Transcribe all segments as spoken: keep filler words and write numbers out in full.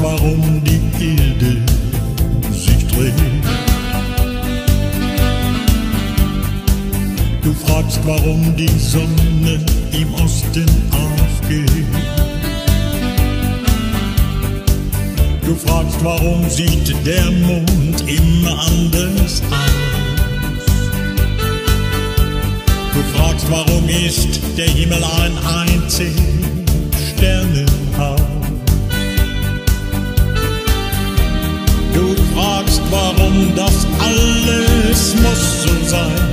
warum die Erde sich dreht. Du fragst, warum die Sonne im Osten aufgeht. Du fragst, warum sieht der Mond immer anders aus. Du fragst, warum ist der Himmel ein einzig Sternenhaus. Du fragst, warum das alles muss so sein.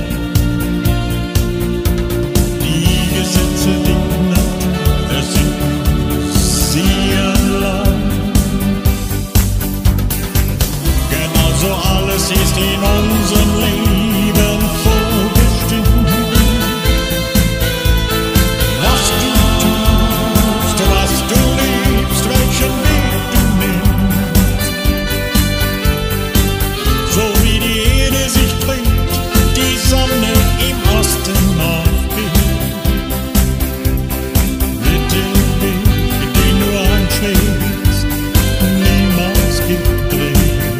Die Gesetze der Natur sind sie allein. Genauso alles ist in unserem Leben vorbestimmt. Was du tust, was du liebst, welchen Weg du nimmst. So wie die Erde sich dreht, die Sonne im Osten aufgeht, wird der Weg, den du einschlägst, niemals gedreht.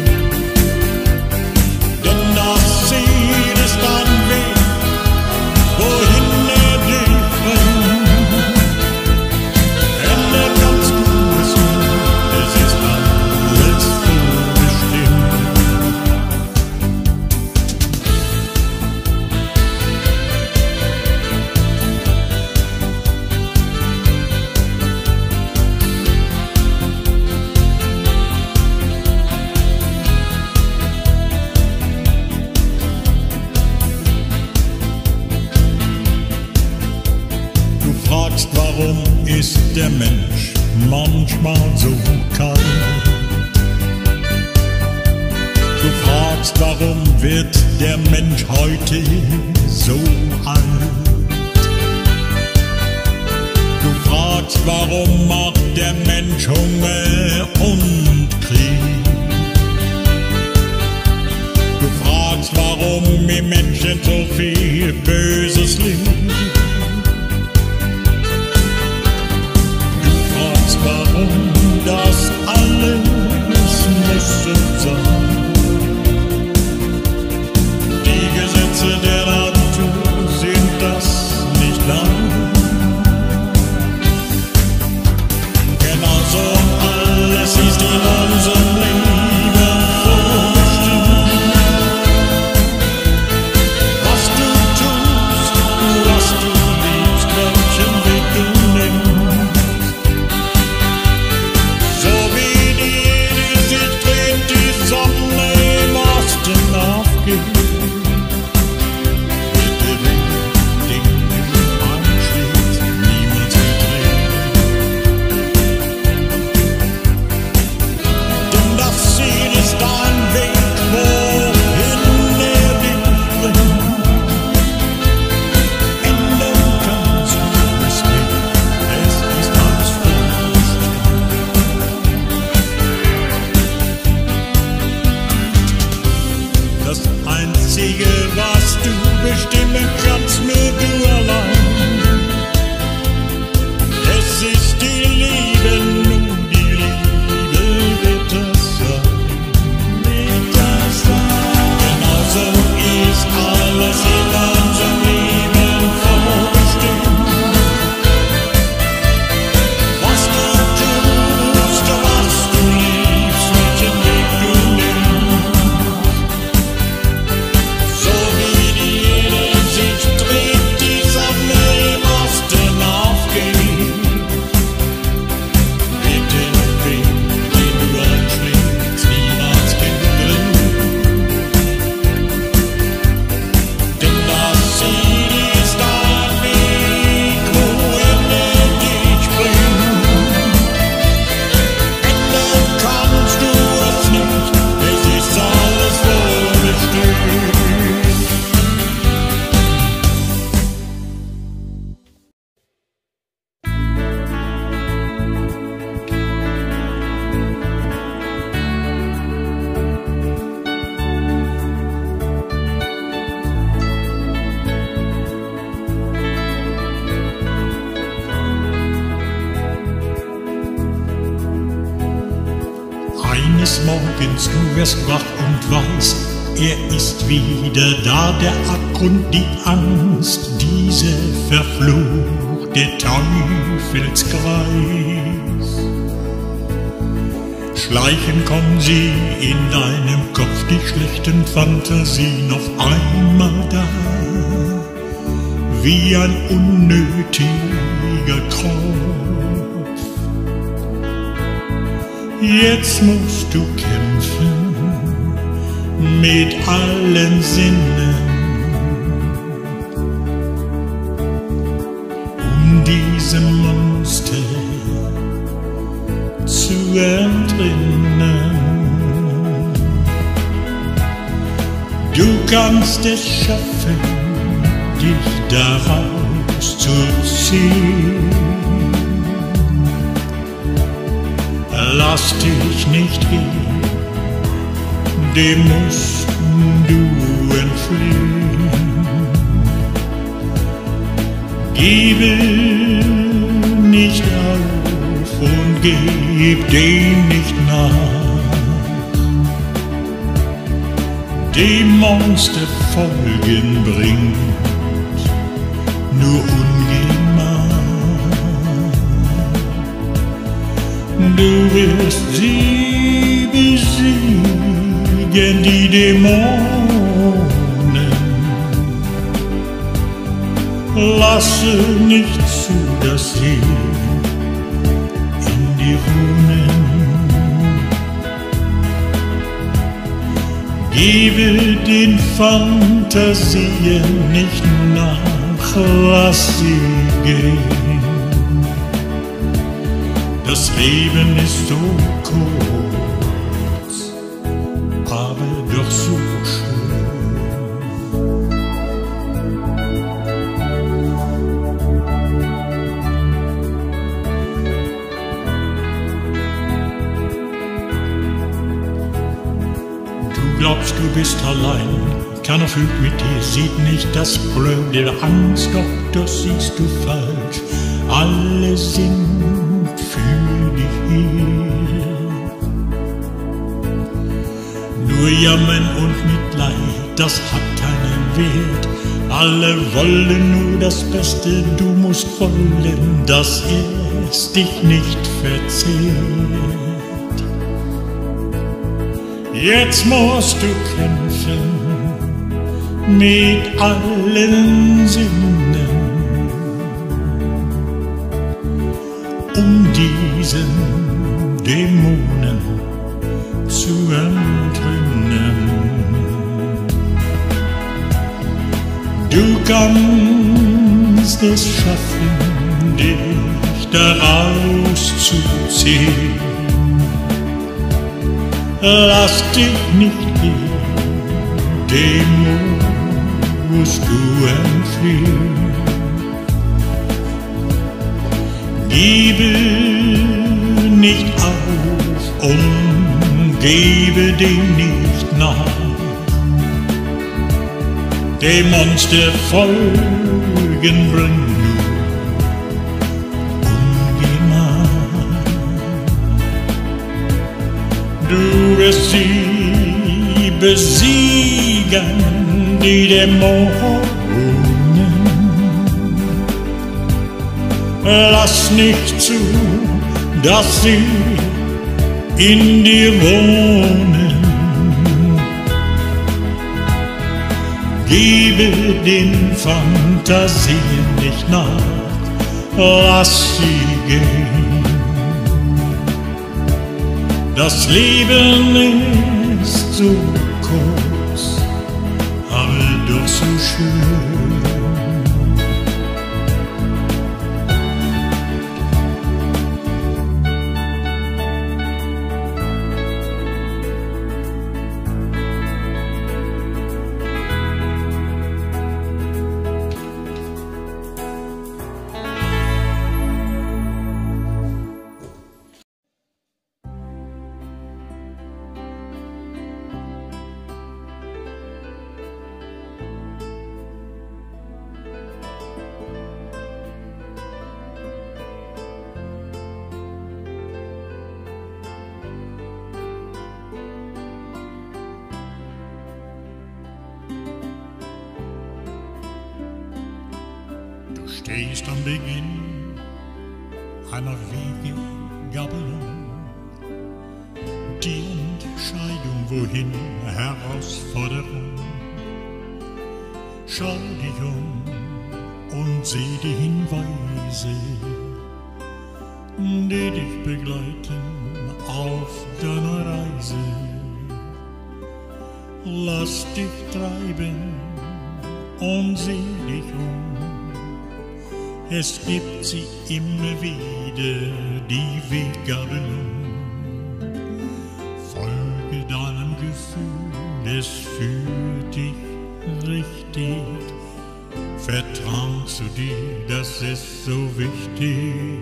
Denn das Ziel ist ein Weg, wohin er dich bringt. Ändern kannst du es nicht, es ist alles vorbestimmt. Du fragst, warum ist der Mensch manchmal so kalt? Du fragst, warum wird der Mensch heute so alt? Du fragst, warum macht der Mensch Hunger und Krieg? Du fragst, warum im Menschen so viel Böses liegt. Warum das alles muss so sein. Die Gesetze der Natur sind das nicht lang. Genauso alles eines Morgens du wirst wach und weißt, er ist wieder da, der Abgrund, die Angst, diese verfluchte Teufelskreis. Schleichen kommen sie in deinem Kopf, die schlechten Fantasien auf einmal da, wie ein unnötiger Kropf. Jetzt musst du kämpfen mit allen Sinnen, um diesem Monster zu entrinnen. Du kannst es schaffen, dich daraus zu ziehen. Lass dich nicht gehen, dem musst du entfliehen. Gebe nicht auf und gib dem nicht nach. Dem Monster folgen bringt nur Ungemach. Du wirst sie besiegen, die Dämonen. Lasse nicht zu, dass sie in dir wohnen. Gebe den Fantasien nicht nach, lass sie gehen. Das Leben ist so kurz, aber doch so schön. Du glaubst, du bist allein, keiner fühlt mit dir, sieht nicht das blöde Angst, doch das siehst du falsch. Alle sind für dich hier. Nur Jammern und Mitleid, das hat keinen Wert. Alle wollen nur das Beste, du musst wollen, dass es dich nicht verzehrt. Jetzt musst du kämpfen mit allen Sinnen, um diesen Dämonen zu entrinnen. Du kannst es schaffen, dich daraus zu ziehen. Lass dich nicht gehen, dem musst du entfliehen. Gebe nicht auf und gebe dem nicht nach. Dem Monster folgen bringt nur Ungemach. Du wirst sie besiegen, die Dämonen. Lass nicht zu, dass sie in dir wohnen. Gebe den Fantasien nicht nach, lass sie gehen. Das Leben ist so kurz, aber doch so schön. stehst am Beginn einer Wegegabelung. Die Entscheidung, wohin, Herausforderung. Schau dich um und sieh die Hinweise, die dich begleiten auf deiner Reise. Lass dich treiben und sieh dich um. Es gibt sie immer wieder, die Weggabelung. Folge deinem Gefühl, es führt dich richtig. Vertrau zu dir, das ist so wichtig.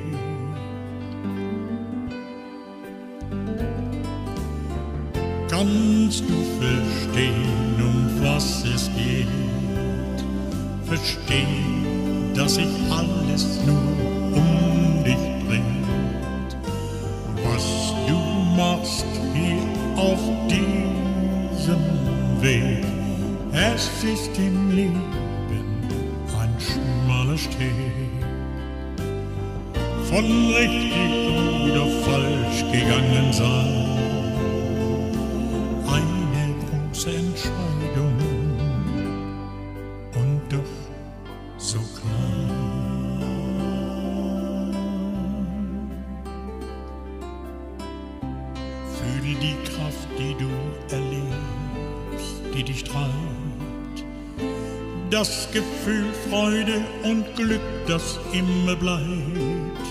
Kannst du verstehen, um was es geht? Verstehen, dass sich alles nur um dich dreht. Was du machst hier auf diesem Weg, es ist im Leben ein schmaler Steg. Von richtig oder falsch gegangen sein, Entscheidung und doch so klein. Fühle die Kraft, die du erlebst, die dich treibt. Das Gefühl Freude und Glück, das immer bleibt.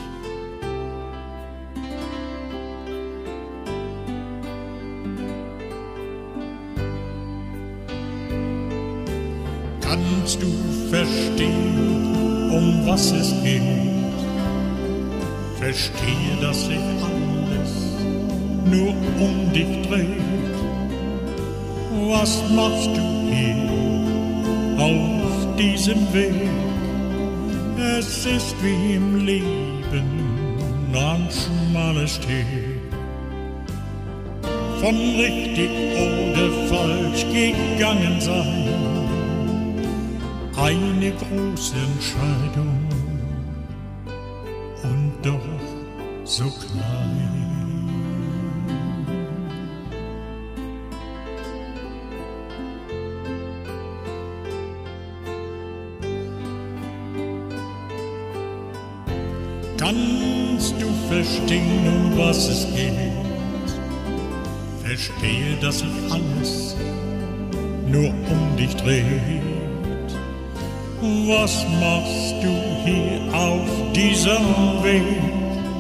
Kannst du verstehen, um was es geht? Verstehe, dass sich alles nur um dich dreht. Was machst du hier auf diesem Weg? Es ist wie im Leben ein schmaler Steg. Von richtig oder falsch gegangen sein, eine große Entscheidung und doch so klein. Kannst du verstehen, um was es geht? Verstehe, dass sich alles nur um dich dreht. Was machst du hier auf diesem Weg?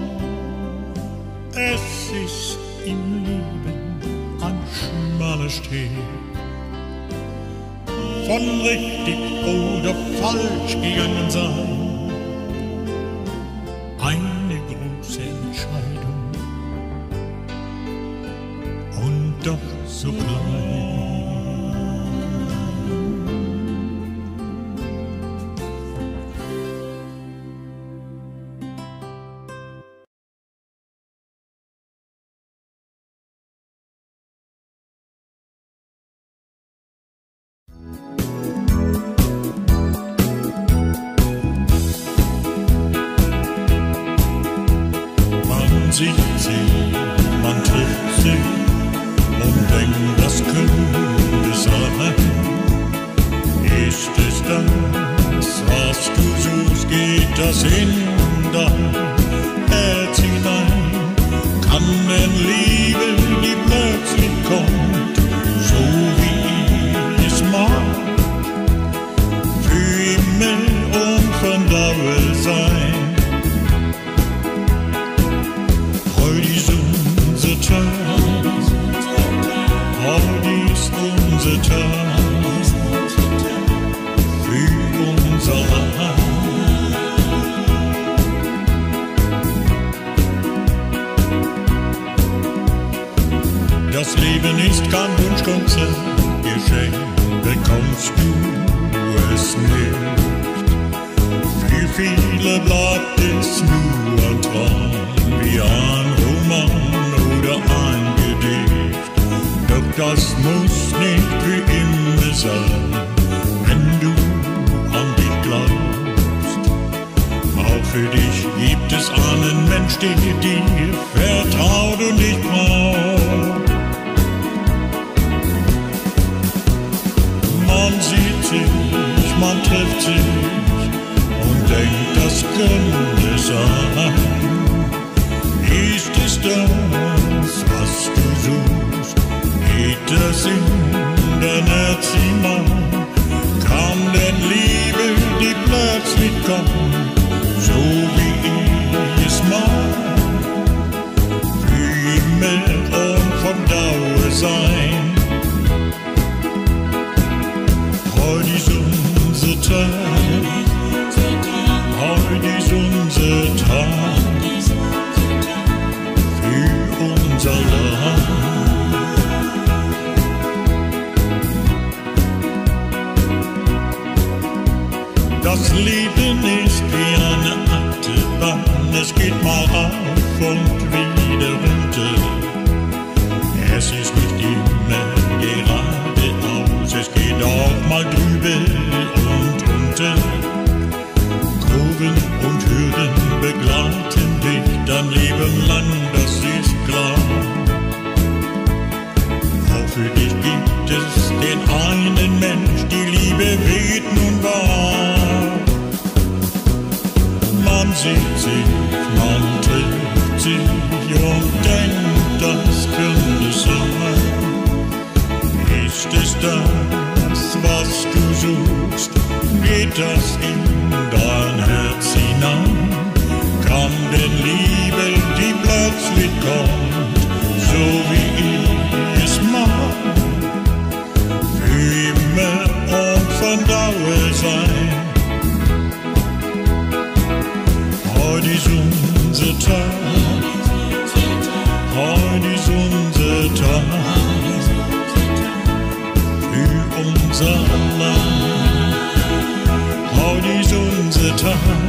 Es ist im Leben ein schmaler Steg. Von richtig oder falsch gegangen sein, eine große Entscheidung und doch so klein. Man sieht sie, man trifft sie und denkt, das könnte sein. Ist es das, was du suchst, geht das in dein Herz hinein? Kann man lieben, die plötzlich kommt, so wie es mag, für immer und von Dauer sein? Heute ist unser Tag, heute ist unser Tag, für unser Land. Das Leben ist kein Wunschkonzert, geschenkt bekommst du es nicht. Für viele bleibt es nur ein Traum, wie ein Roman oder ein Gedicht. Doch das muss nicht für immer sein, wenn du an dich glaubst. steht dir, vertrau du nicht drauf. Man sieht sich, man trifft sich und denkt, das könnte sein. Ist es das, was du suchst? Geht das in dein Herz hinein? Kann denn Liebe, die plötzlich kommt, so wie ich es mag, für immer und von Dauer sein? Heute ist unser Tag, heute ist unser Tag für unser Land. Das Leben ist wie eine Achterbahn, es geht mal auf und wieder runter. Es ist nicht immer geradeaus, es geht auch mal drüber und runter. Kurven und Hürden begleiten dich dein Leben lang, das ist klar. Auch für dich gibt es den einen Mensch, die Liebe weht nun wahr. Man sieht sich, man trifft sich und denkt, das könnte sein. Ist es das, was du suchst? Geht das in dein Herz hinein? Kann denn Liebe, die plötzlich kommt, so wie ich es mag, für immer und von Dauer sein? Heute ist unser Tag, heute ist unser Tag für unser Land. Heute ist unser Tag,